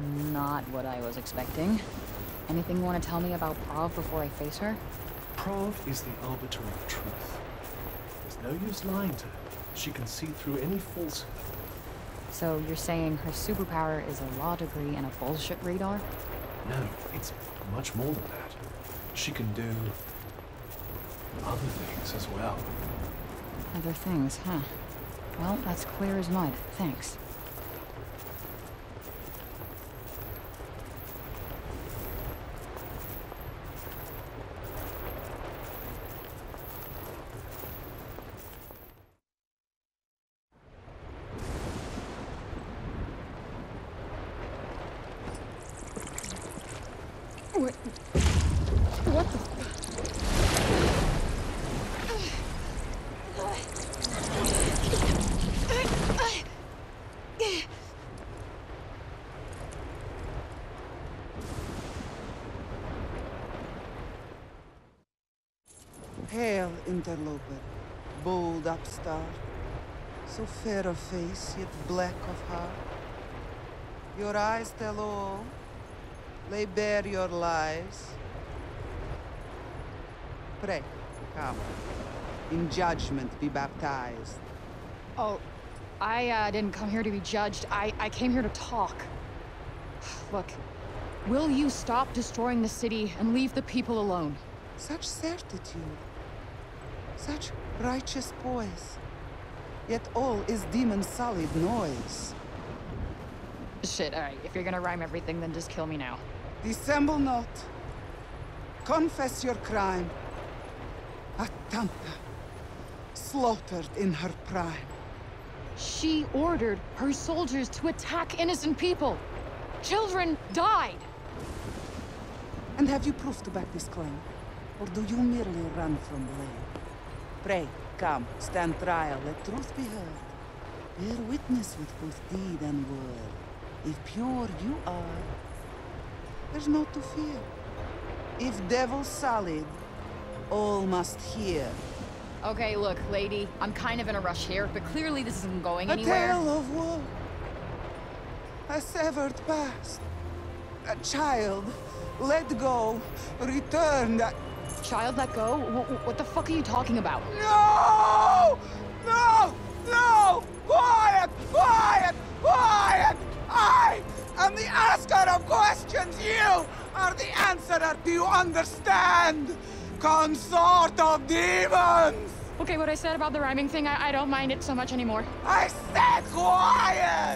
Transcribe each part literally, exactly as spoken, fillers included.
Not what I was expecting. Anything you want to tell me about Prav before I face her? Prav is the arbiter of truth. There's no use lying to her. She can see through any falsehood. So you're saying her superpower is a law degree and a bullshit radar? No, it's much more than that. She can do other things as well. Other things, huh? Well, that's clear as mud. Thanks. What? What the? Hail, interloper, bold upstart, so fair of face, yet black of heart. Your eyes tell all, lay bare your lies. Pray, come, in judgment be baptized. Oh, I uh, didn't come here to be judged. I, I came here to talk. Look, will you stop destroying the city and leave the people alone? Such certitude, such righteous poise, yet all is demon-solid noise. Shit, alright, if you're gonna rhyme everything, then just kill me now. Dissemble not. Confess your crime. A Tanta, slaughtered in her prime. She ordered her soldiers to attack innocent people. Children died. And have you proof to back this claim? Or do you merely run from blame? Pray, come, stand trial, let truth be heard. Bear witness with both deed and word. If pure you are, there's naught to fear. If devil solid, all must hear. Okay, look, lady, I'm kind of in a rush here, but clearly this isn't going A anywhere. tale of woe, a severed past, a child let go, returned. Child let go? Wh what the fuck are you talking about? No! No! No! Quiet! Quiet! Quiet! I am the asker of questions. You are the answerer. Do you understand? Consort of demons! Okay, what I said about the rhyming thing, I, I don't mind it so much anymore. I said quiet!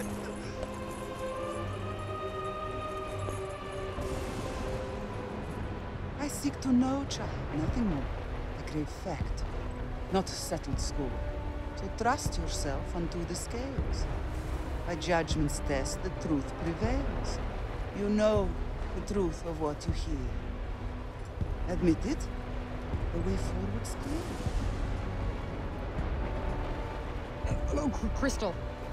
I seek to know, child, nothing more. A grave fact, not a settled score. So trust yourself unto the scales. By judgment's test, the truth prevails. You know the truth of what you hear. Admit it, the way forward's clear. Oh, Crystal.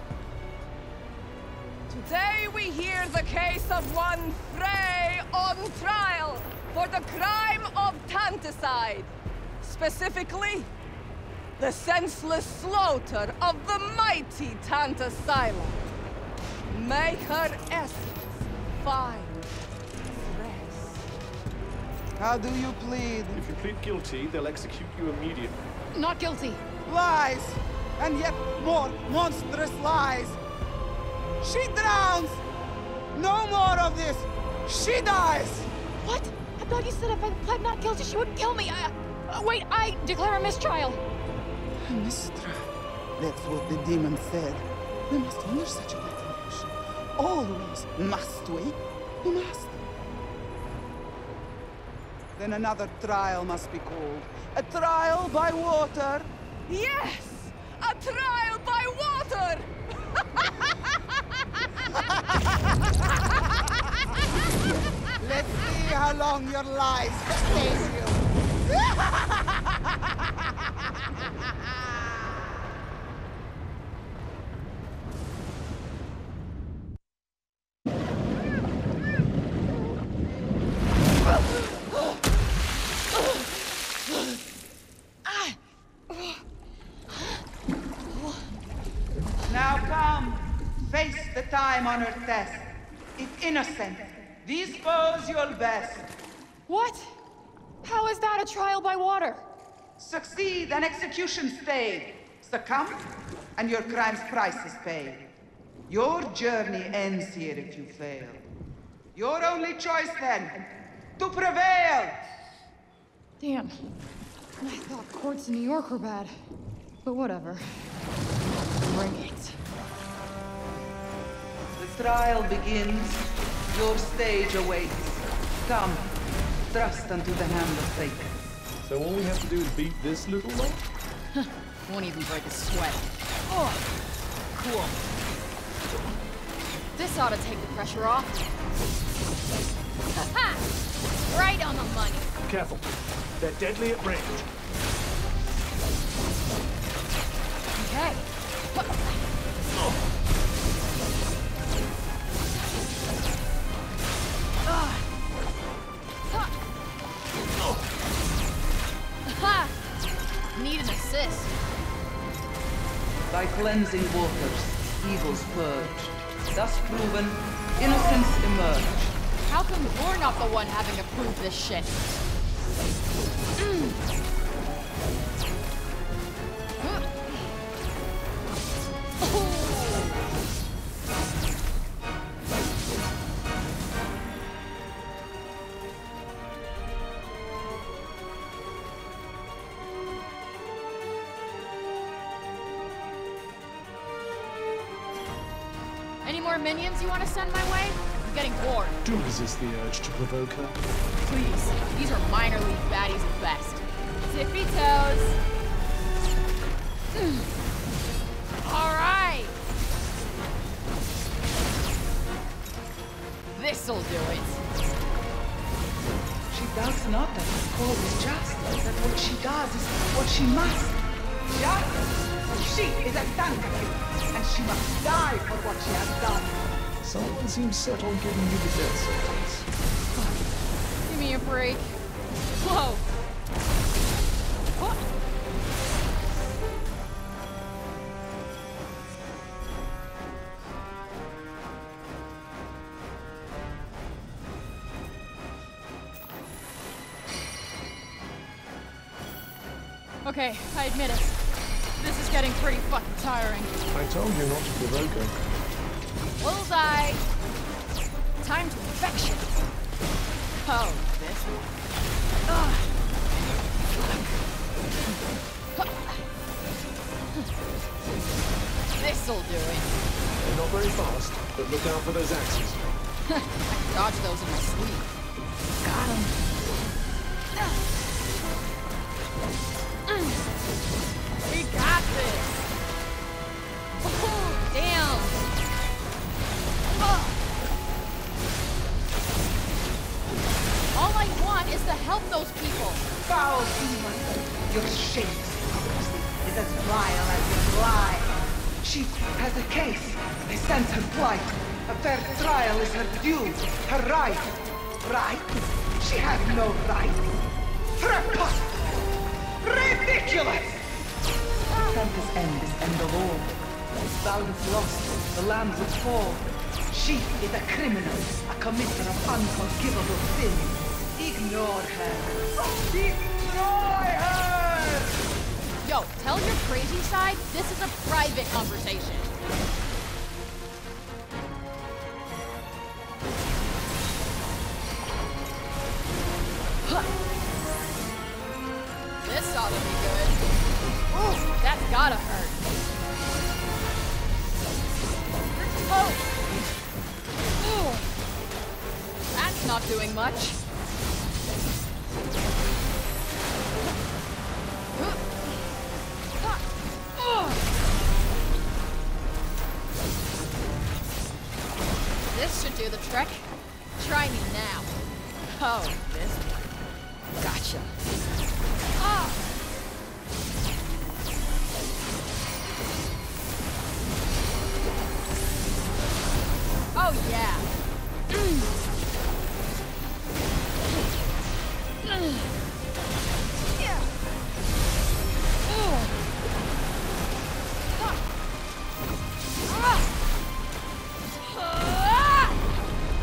Today we hear the case of one Frey on trial for the crime of tanticide. Specifically, the senseless slaughter of the mighty Tantas Frey. May her essence find rest. How do you plead? If you plead guilty, they'll execute you immediately. Not guilty. Lies! And yet more monstrous lies! She drowns! No more of this! She dies! What? I thought you said if I pled not guilty, she would kill me. Uh, uh, wait, I declare a mistrial. A mistrial? That's what the demon said. We must honor such a declaration. Always must we? We must. Then another trial must be called. A trial by water. Yes! A trial by water! Let's see how long your lies sustain you. Now come, face the time-honored test. is innocent. Dispose your best. What? How is that a trial by water? Succeed and execution stayed. Succumb and your crime's price is paid. Your journey ends here if you fail. Your only choice then, to prevail! Damn. I thought courts in New York were bad. But whatever. Bring it. The trial begins. Your stage awaits. Come, thrust unto the hand of fate. So all we have to do is beat this little lot? Won't even break a sweat. Oh, cool. This ought to take the pressure off. Ha! Right on the money. Careful. They're deadly at range. Okay. Oh. Ha! Need an assist. By cleansing waters, evils purged. Thus proven, innocence emerged. How come we're not the one having to prove this shit? Mm. Any more minions you want to send my way? I'm getting bored. Do resist the urge to provoke her. Please. These are minor league baddies at best. Tippy toes. All right. This'll do it. She doubts not that his cause is just, that what she does is what she must. Just? She is a Tanta Prav, and she must die for what she has done. Someone seems set on giving you the death sentence. Give me a break. Whoa. What? Okay, I admit it. This is getting pretty fucking tiring. I told you not to provoke her. Bullseye! Time to infection. Oh, this one. Ugh. This'll do it. They're not very fast, but look out for those axes. I can dodge those in my sleep. Got him. We got this! Oh, damn! Oh. All I want is to help those people! Foul demon! Your shame is as vile as your lie. She has a case. I sense her plight. A fair trial is her due, her right. Right? She has no right. Preposterous! Ridiculous! Tanta's end is end of all. Thou hast lost, the lambs would fall. She is a criminal, a committer of unforgivable sin. Ignore her. Destroy her! Yo, tell your crazy side this is a private conversation. This ought to be good. Ooh, that's gotta hurt. You're toast. Ooh. That's not doing much. This should do the trick. Try me now. Oh, this one. Gotcha. Ah! Oh, yeah. Mm. Mm. Yeah. Ooh. Ah. Ah. Ah.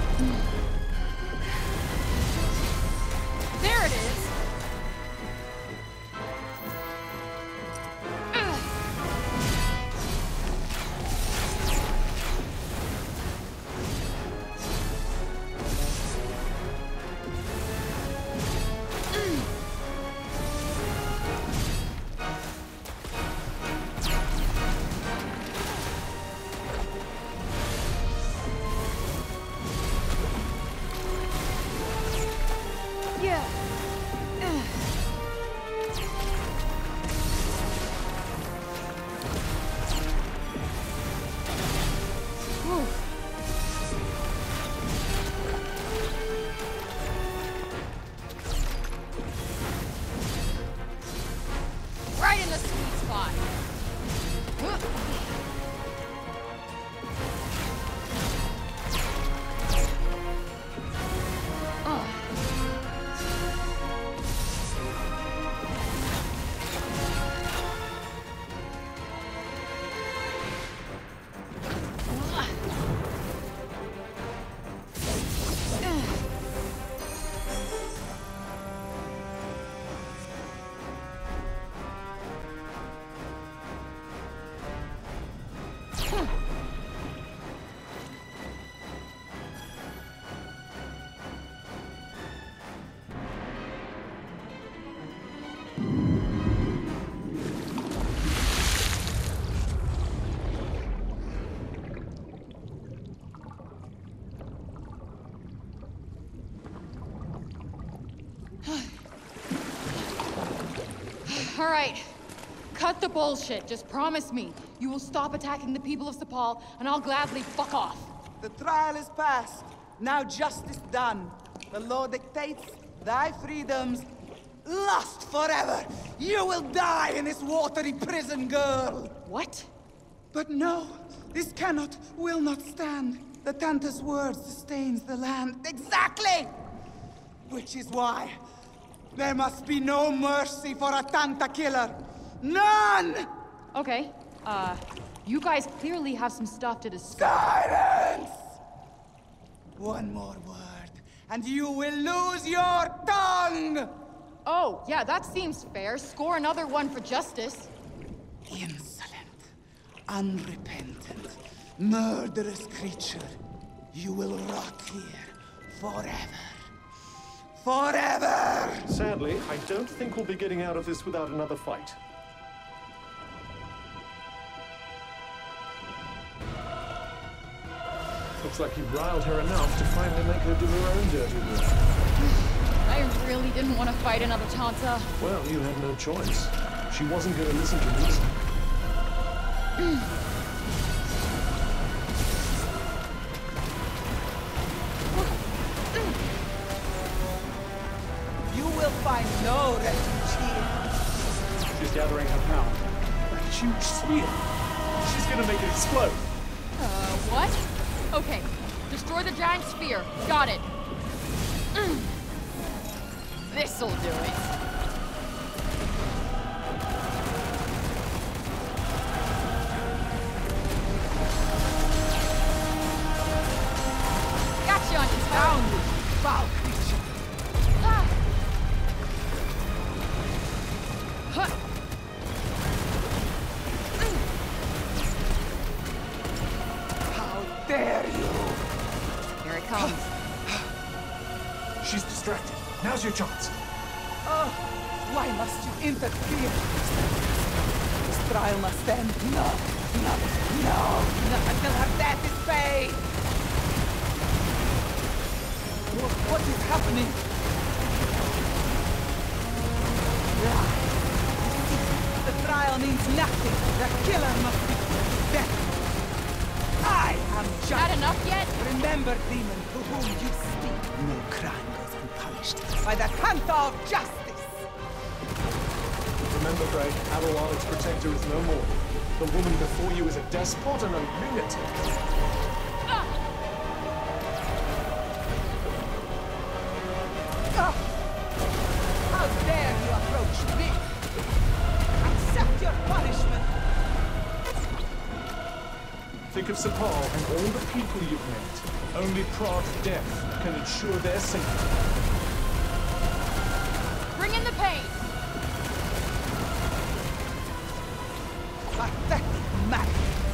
All right. Cut the bullshit. Just promise me you will stop attacking the people of Sepal, and I'll gladly fuck off. The trial is past. Now justice done. The law dictates thy freedoms. Lost forever! You will die in this watery prison, girl! What? But no, this cannot, will not stand. The Tanta's word sustains the land. Exactly! Which is why there must be no mercy for a Tanta killer. None! Okay, uh, you guys clearly have some stuff to discuss. Silence! One more word, and you will lose your tongue! Oh, yeah, that seems fair. Score another one for justice. Insolent, unrepentant, murderous creature. You will rot here forever. Forever! Sadly, I don't think we'll be getting out of this without another fight. Looks like you riled her enough to finally make her do her own dirty work. I really didn't want to fight another Tanta. Well, you had no choice. She wasn't going to listen to reason. You will find no refuge here. She's gathering her power. A huge spear. She's going to make it explode. Uh, what? Okay, destroy the giant sphere. Got it. Mm. This'll do it. Gotcha on you, Down, you foul creature! Ah. Huh. How dare you! Here it comes. She's distracted. Now's your chance. Oh, why must you interfere? This trial must end. No, no, no, not until her death is paid! What, what is happening? Ah, the trial means nothing. The killer must be dead. I am judge. Not enough yet? Remember, demon, to whom you speak. No crime goes unpunished by the Tanta of justice. Remember, Frey, Adelwald's protector is no more. The woman before you is a despot and a lunatic. Ah. Ah! How dare you approach me? Accept your punishment. Think of Sepal and all the people you've met. Only Prav's death can ensure their safety. Bring in the pain. Pathetic man.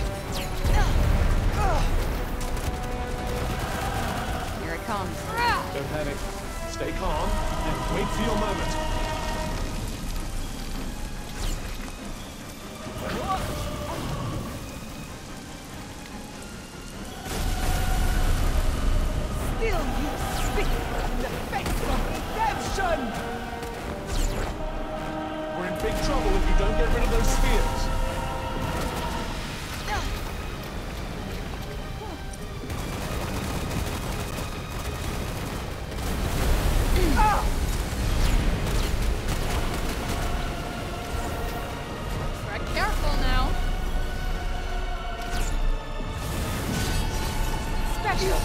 Here it comes. Don't panic. Stay calm and wait for your moment. Still you speak in the face of redemption! We're in big trouble if you don't get rid of those spheres. Ah! Tread careful now. Special!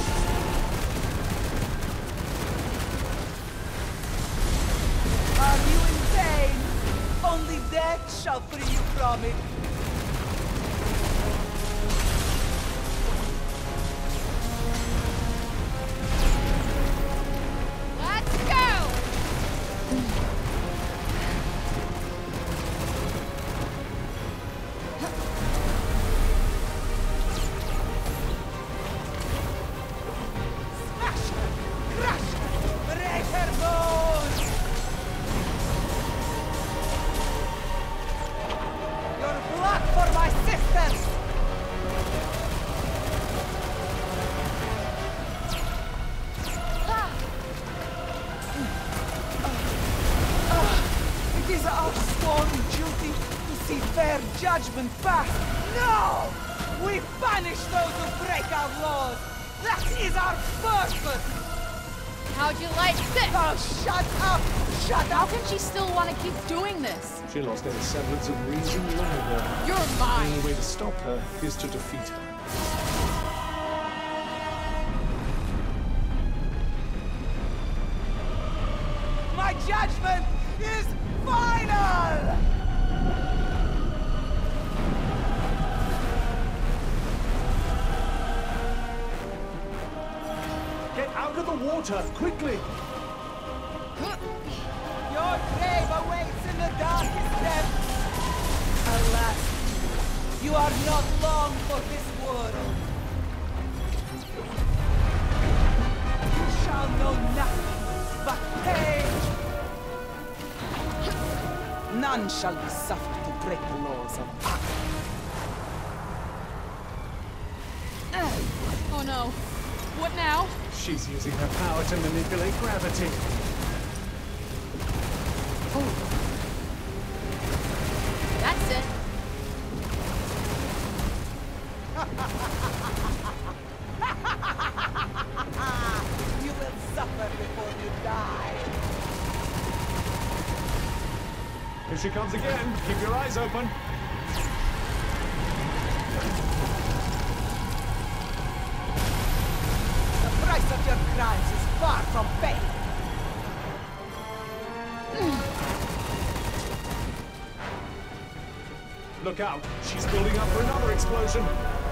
Are you insane? Only death shall free you from it. Let's go! Smash her! Crush her! Break her bones! Your judgment fast! No! We punish those who break our laws! That is our purpose! How'd you like this? Oh, shut up! Shut How up! can she still want to keep doing this? She lost any semblance of reason long ago. You're The mine. only way to stop her is to defeat her. My judgment is final! Get out of the water, quickly! Your grave awaits in the darkest depths! Alas, you are not long for this world. You shall know nothing but pain! None shall be suffered to break the laws of Ak. Oh no. What now? She's using her power to manipulate gravity. That's it. You will suffer before you die. Here she comes again. Keep your eyes open. The price of your crimes is far from pay. Look out. She's building up for another explosion.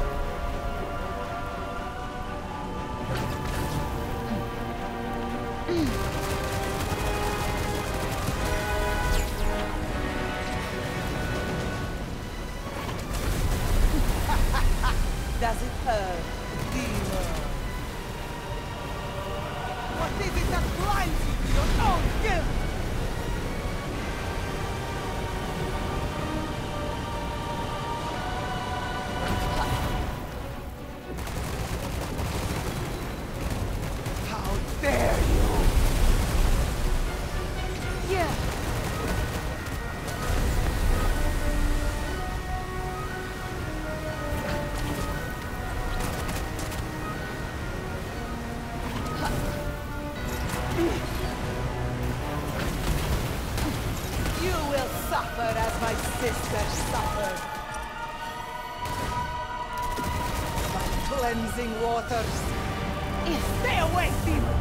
Does it hurt, demon? What is it that blinds you to your own guilt? How dare you! Yeah. You will suffer as my sister suffered. By cleansing waters. Stay away, demon!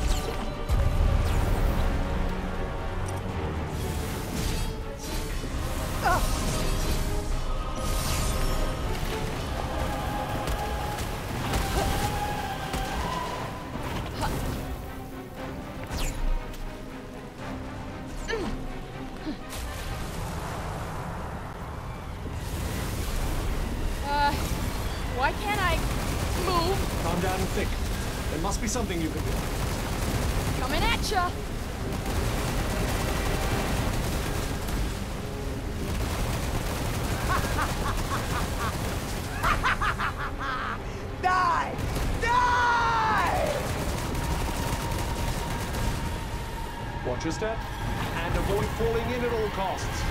Uh, why can't I move? Calm down and think. There must be something you can do. Coming at ya. Die! Die! Watch your step and avoid falling in at all costs.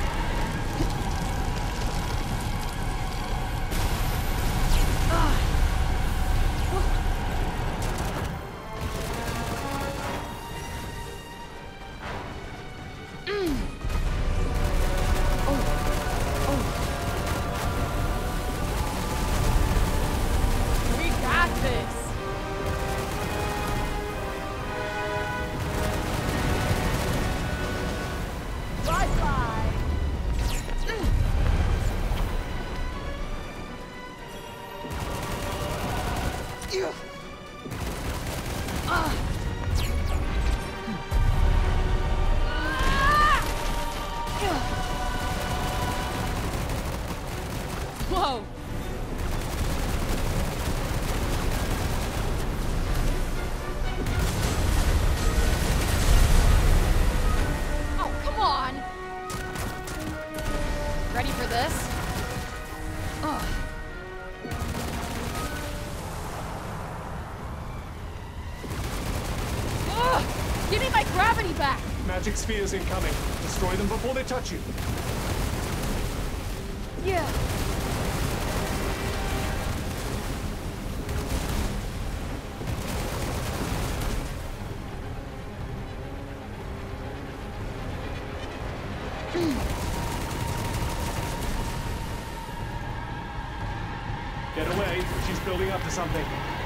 We got this. Bye-bye! You... Whoa. Oh, come on. Ready for this? Ugh. Ugh! Give me my gravity back! Magic spheres incoming. Destroy them before they touch you. Yeah. Get away. She's building up to something.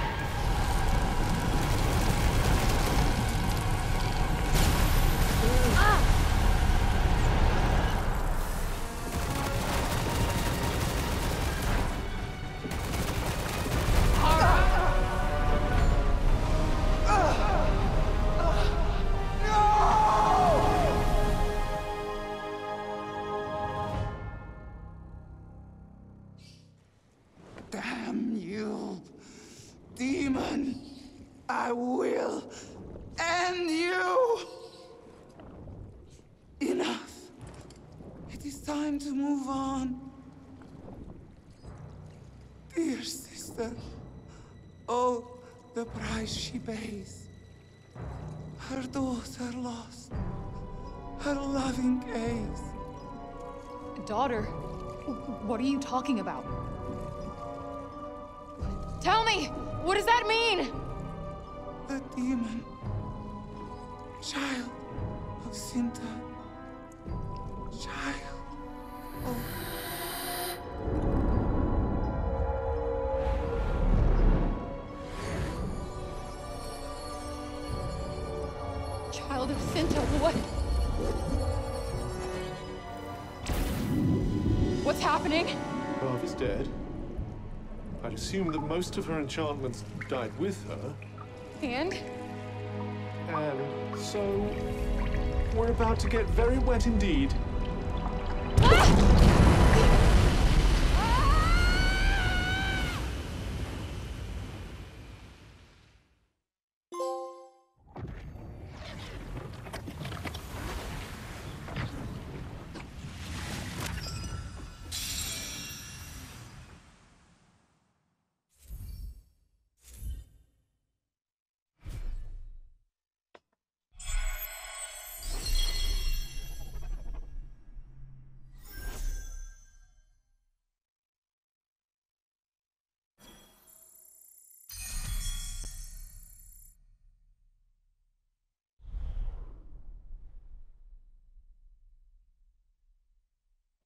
Damn you, demon! I will end you! Enough. It is time to move on. Dear sister, oh, the price she pays. Her daughter lost. Her loving case. Daughter? What are you talking about? Tell me! What does that mean? The demon. Child of Sinta. Child of... Child of Sinta, what? What's happening? Prav is dead. I'd assume that most of her enchantments died with her. And? And so... we're about to get very wet indeed.